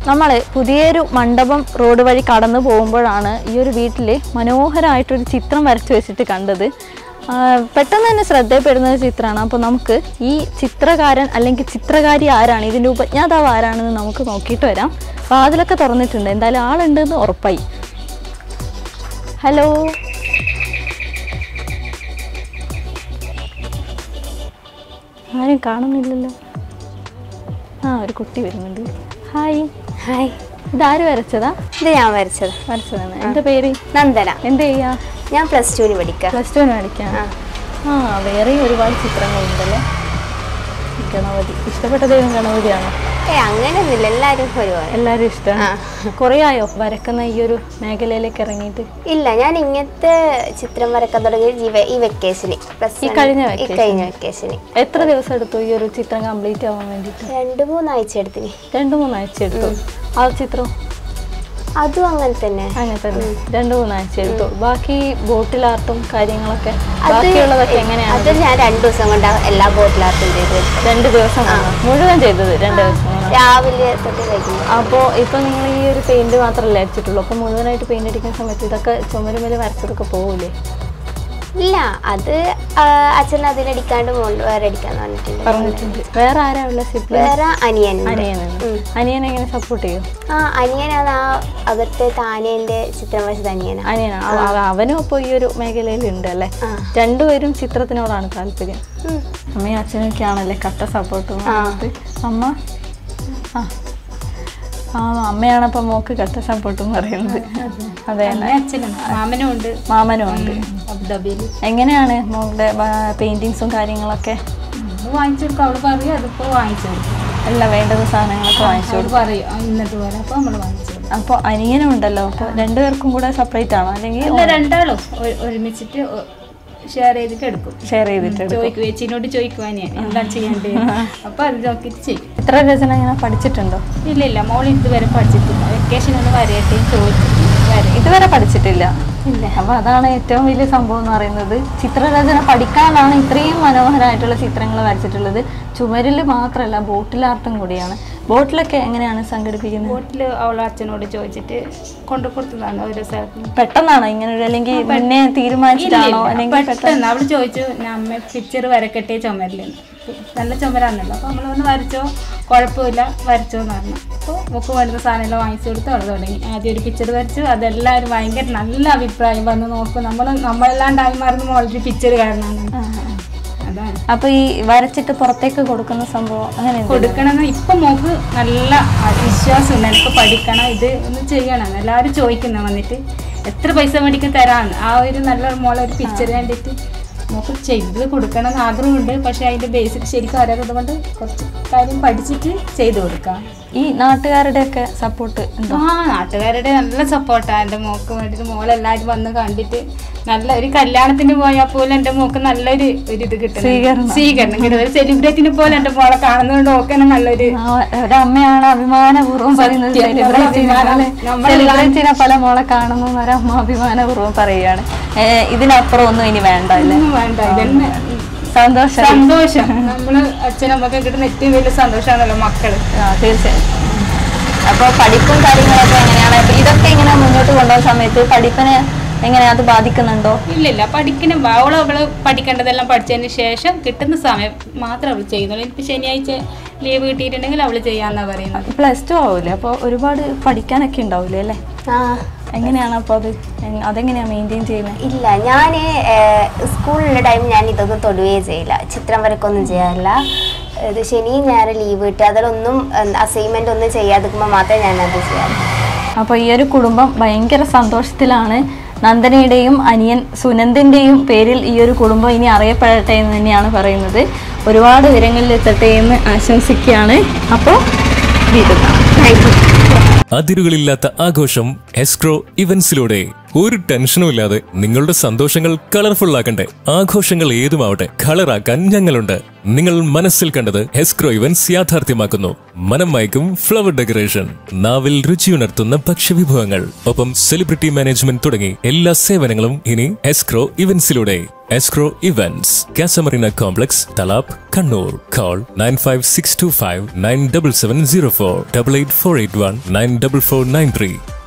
നമ്മൾ പുതിയൊരു മണ്ഡപം റോഡ് വഴി കടന്നു പോകുമ്പോഴാണ് ഈ ഒരു വീട്ടിൽ മനോഹരമായിട്ടൊരു ചിത്രം വരച്ചു വെച്ചിട്ട് കണ്ടത്. പെട്ടെന്ന് തന്നെ ശ്രദ്ധയപ്പെടുന്ന ഒരു ചിത്രമാണ്. അപ്പോൾ നമുക്ക് ഈ ചിത്രകാരൻ അല്ലെങ്കിൽ ചിത്രകാരി ആരാണ്, ഇതിൻ്റെ ഉപജ്ഞാതാവ് ആരാണെന്ന് നമുക്ക് നോക്കിയിട്ട് വരാം. വാതിലൊക്കെ തുറന്നിട്ടുണ്ട്, എന്തായാലും ആളുണ്ടെന്ന് ഉറപ്പായി. ഹലോ, ആരും കാണുന്നില്ലല്ലോ. ഒരു കുട്ടി വരുന്നുണ്ട്. ഹായ്. ഹായ്. ഇതാര് വരച്ചതാ? ഇത് ഞാൻ വരച്ചതാണ്. എൻ്റെ പേര് നന്ദന. എന്ത് ചെയ്യാ? ഞാൻ +2 പഠിക്കാം. +2 പഠിക്കാം. വേറെയും ഒരുപാട് ചിത്രങ്ങളുണ്ടല്ലേ. ഗണപതി, ഇഷ്ടപ്പെട്ട ദൈവം ഗണപതിയാണോ? അങ്ങനെയൊന്നുമില്ല, എല്ലാവരും ഇഷ്ടമാണ്. കുറേ ആയോ വരക്കുന്ന ഈ ഒരു മേഖലയിലേക്ക് ഇറങ്ങിയിട്ട്? ഇല്ല, ഞാൻ ഇങ്ങനത്തെ ചിത്രം വരക്കാൻ തുടങ്ങിയത് ഈ വെക്കേഷന്. ഈ കഴിഞ്ഞ വെക്കേഷന്. എത്ര ദിവസം എടുത്തു ഈ ഒരു ചിത്രം കംപ്ലീറ്റ് ആവാൻ വേണ്ടിയിട്ട്? 2-3 ആഴ്ച എടുത്തിന്. 2-3 ആഴ്ച എടുത്തു. ആ ചിത്രം അതും അങ്ങനെ തന്നെ 2-3 ആഴ്ച എടുത്തു. ബാക്കി ബോട്ടിൽ ആർട്ടും കാര്യങ്ങളൊക്കെ ബാക്കിയുള്ളതൊക്കെ എങ്ങനെയാണ്? അത് ഞാൻ 2 ദിവസം കൊണ്ട് എല്ലാ ബോട്ടിൽ ആർട്ടും ചെയ്ത്. 2 ദിവസം മുഴുവൻ ചെയ്തത് 2 ദിവസം രാവിലെ തൊട്ട് കഴിക്കും. അപ്പോൾ ഇപ്പൊ നിങ്ങൾ ഈ ഒരു പെയിന്റ് മാത്രമല്ലേ അടിച്ചിട്ടുള്ളൂ? അപ്പൊ മുഴുവനായിട്ട് പെയിന്റ് അടിക്കുന്ന സമയത്ത് ഇതൊക്കെ ചുമരുമേൽ വരച്ചതൊക്കെ പോകൂലേ? ഇല്ല, അത് അച്ഛൻ അതിനടിക്കാണ്ട് വേറെ അടിക്കാന്ന് പറഞ്ഞിട്ടുണ്ട്. വേറെ ആരാ ഉള്ള? വേറെ അനിയനാണ്. അനിയൻ എങ്ങനെ സപ്പോർട്ട് ചെയ്യും? അനിയനാണ് അകത്തെ താനേന്റെ ചിത്രം വരച്ചത്. അനിയനാണ്. അവനും അപ്പോൾ ഈ ഒരു മേഖലയിൽ ഉണ്ട് അല്ലേ? രണ്ടുപേരും ചിത്രത്തിനോടാണ് താല്പര്യം. അമ്മയും അച്ഛനൊക്കെ ആണല്ലേ കട്ട സപ്പോർട്ട്. അമ്മ അമ്മയാണപ്പോ മോക്ക് കട്ട സപ്പോർട്ടും പറയുന്നത്. അതെ, മാമനും ഉണ്ട്. എങ്ങനെയാണ് മോളുടെ പെയിന്റിങ്സും കാര്യങ്ങളൊക്കെ? വാങ്ങിച്ചു കൊടുക്കും. അവള് പറയും അതിപ്പോ വാങ്ങിച്ചു കൊടുക്കും. എല്ലാം വേണ്ടുന്ന സാധനങ്ങളൊക്കെ വാങ്ങിച്ചു കൊടുക്കും. പറയും ഇന്നത്തെ പോലെ. അപ്പൊ നമ്മള് വാങ്ങിച്ചു കൊടുക്കും. അപ്പൊ അനിയനും ഉണ്ടല്ലോ, അപ്പൊ 2 പേർക്കും കൂടെ സെപ്പറേറ്റ് ആണോ അല്ലെങ്കിൽ? 2 ഒരുമിച്ചിട്ട് ഷെയർ ചെയ്തിട്ട് എടുക്കും. ചേച്ചിനോട് ചോദിക്കുവാൻ എന്താണ് ചെയ്യേണ്ടത്, അപ്പൊ അത് നോക്കിയിട്ട് ചെയ്യും. ചിത്രരചന ഇങ്ങനെ പഠിച്ചിട്ടുണ്ടോ? ഇല്ല, മോൾ ഇതുവരെ പഠിച്ചിട്ടില്ല. വെക്കേഷൻ ഒന്ന് വരട്ടെ ചോദിച്ചിട്ട് ഇതുവരെ പഠിച്ചിട്ടില്ല. അപ്പൊ അതാണ് ഏറ്റവും വലിയ സംഭവം എന്ന് പറയുന്നത്. ചിത്രരചന പഠിക്കാനാണ് ഇത്രയും മനോഹരമായിട്ടുള്ള ചിത്രങ്ങൾ വരച്ചിട്ടുള്ളത്. ചുമരിൽ മാത്രമല്ല, ബോട്ടിൽ ആർട്ടും കൂടിയാണ്. ബോട്ടിലൊക്കെ എങ്ങനെയാണ് സംഘടിപ്പിക്കുന്നത്? ബോട്ടില് അവളെ അച്ഛനോട് ചോദിച്ചിട്ട് കൊണ്ടു കൊടുത്തതാണ് ഓരോ സ്ഥലത്തും. പെട്ടെന്നാണോ ഇങ്ങനെ, അല്ലെങ്കിൽ മുന്നേ തീരുമാനിച്ചിട്ടാണോ? അല്ലെങ്കിൽ പെട്ടെന്ന് അവള് ചോദിച്ചു, അമ്മ പിക്ചർ വരക്കട്ടെ ചുമരില്. നല്ല ചുമരാണല്ലോ, അപ്പൊ നമ്മളൊന്ന് വരച്ചോ, കുഴപ്പമില്ല വരച്ചോന്ന് പറഞ്ഞു. അപ്പോൾ നമുക്ക് വേണ്ടുന്ന സാധനമെല്ലാം വാങ്ങിച്ചു കൊടുത്ത് അവൾ തുടങ്ങി. ആദ്യം ഒരു പിക്ചർ വരച്ചു. അതെല്ലാവരും ഭയങ്കര നല്ല അഭിപ്രായം വന്ന് നോക്കും. നമ്മളെല്ലാണ്ടായി മാറുന്ന മോളൊരു പിക്ചർ കാരണമാണ്. അതാണ്. അപ്പൊ ഈ വരച്ചിട്ട് പുറത്തേക്ക് കൊടുക്കുന്ന സംഭവം അങ്ങനെ കൊടുക്കണമെന്ന് ഇപ്പൊ മോക്ക് നല്ല വിശ്വാസമുണ്ട്. എനിക്ക് പഠിക്കണം, ഇത് ഒന്ന് ചെയ്യണം. എല്ലാവരും ചോദിക്കുന്ന വന്നിട്ട് എത്ര പൈസ മേടിക്കാൻ തരാന്ന്. ആ ഒരു നല്ല മോളൊരു പിക്ചർ കണ്ടിട്ട് നമുക്ക് ചെയ്ത് കൊടുക്കണം എന്ന് ആഗ്രഹമുണ്ട്. പക്ഷെ അതിന്റെ ബേസിക് ശരിക്കും അറിയാത്തത് കൊണ്ട് കുറച്ച് കാര്യം പഠിച്ചിട്ട് ചെയ്തു കൊടുക്കാം. ഈ നാട്ടുകാരുടെ ഒക്കെ സപ്പോർട്ട്? നാട്ടുകാരുടെ നല്ല സപ്പോർട്ടാണ് എൻ്റെ മോക്ക് വേണ്ടിയിട്ട്. മോളെല്ലാവരും വന്ന് കണ്ടിട്ട് നല്ല ഒരു കല്യാണത്തിന് പോയാൽ പോലും എൻ്റെ മോക്ക് നല്ലൊരു ഇത് കിട്ടും, സ്വീകരണം കിട്ടും. ഒരു സെലിബ്രിറ്റിനെ പോലെ എൻ്റെ മോളെ കാണുന്നതുകൊണ്ട് ഒക്കെ നല്ലൊരു ഒരമ്മയാണ് അഭിമാനപൂർവ്വം പറയുന്നത്. സെലിബ്രിറ്റിനെ പല മോളെ കാണുന്നു ഒരമ്മ അഭിമാനപൂർവ്വം പറയുകയാണ്. ഇതിനപ്പുറം ഒന്നും ഇനി വേണ്ട, വേണ്ട. ഇതന്നെ സന്തോഷം. നമ്മള് അച്ഛനമ്മക്ക് കിട്ടുന്ന ഏറ്റവും വലിയ സന്തോഷമാണല്ലോ മക്കള്. തീർച്ചയായും. അപ്പോൾ പഠിപ്പും കാര്യങ്ങളൊക്കെ എങ്ങനെയാണ്? ഇതൊക്കെ ഇങ്ങനെ മുന്നോട്ട് കൊണ്ടുപോകുന്ന സമയത്ത് പഠിപ്പിനെ എങ്ങനെ അത് ബാധിക്കുന്നുണ്ടോ? ഇല്ല, പഠിക്കണം. അവള് പഠിക്കേണ്ടതെല്ലാം പഠിച്ചതിന് ശേഷം കിട്ടുന്ന സമയം മാത്രം അവള് ചെയ്യുന്നുള്ളൂ. ഇപ്പൊ ശനിയാഴ്ച ലീവ് കിട്ടിയിട്ടുണ്ടെങ്കിൽ അവള് ചെയ്യാന്നാ പറയുന്നത്. +2 ആവൂലേ? അപ്പൊ ഒരുപാട് പഠിക്കാനൊക്കെ ഉണ്ടാവൂലേ അല്ലേ? എങ്ങനെയാണ് അപ്പോൾ അതെങ്ങനെയാണ് മെയിൻറ്റെയിൻ ചെയ്യുന്നത്? ഇല്ല, ഞാൻ സ്കൂളിലുള്ള ടൈം ഞാൻ ഇതൊന്നും തൊടുകയേ ചെയ്യില്ല. ചിത്രം വരക്കൊന്നും ചെയ്യാറില്ല. ഇത് ശനി ഞായർ ലീവ് കിട്ടുക, അതിലൊന്നും അസൈൻമെന്റ് ഒന്നും ചെയ്യാതിരിക്കുമ്പോൾ മാത്രമേ ഞാനത് ചെയ്യാറ്. അപ്പോൾ ഈ ഒരു കുടുംബം ഭയങ്കര സന്തോഷത്തിലാണ്. നന്ദനയുടെയും അനിയൻ സുനന്ദിൻ്റെയും പേരിൽ ഈ ഒരു കുടുംബം ഇനി അറിയപ്പെടട്ടെ എന്ന് തന്നെയാണ് പറയുന്നത്. ഒരുപാട് ഉയരങ്ങളിലെത്തട്ടെ എന്ന് ആശംസിക്കുകയാണ്. അപ്പോൾ അതിരുകളില്ലാത്ത ആഘോഷം എസ്ക്രോ ഇവന്റ്സിലൂടെ. ഒരു ടെൻഷനും ഇല്ലാതെ നിങ്ങളുടെ സന്തോഷങ്ങൾ കളർഫുൾ ആക്കണ്ടേ? ആഘോഷങ്ങൾ ഏതുമാവട്ടെ, കളറാക്കാൻ ഞങ്ങളുണ്ട്. നിങ്ങൾ മനസ്സിൽ കണ്ടത് എസ്ക്രോ ഇവന്റ്സ് യാഥാർത്ഥ്യമാക്കുന്നു. മനം മയക്കും ഫ്ലവർ ഡെക്കറേഷൻ, നാവിൽ രുചിയുണർത്തുന്ന ഭക്ഷ്യവിഭവങ്ങൾ, ഒപ്പം സെലിബ്രിറ്റി മാനേജ്മെന്റ് തുടങ്ങി എല്ലാ സേവനങ്ങളും ഇനി എസ്ക്രോ ഇവന്റ്സിലൂടെ. Escrow Events, Casamarina Complex, Talap, Kannur. Call 95625 97704 88481 94493.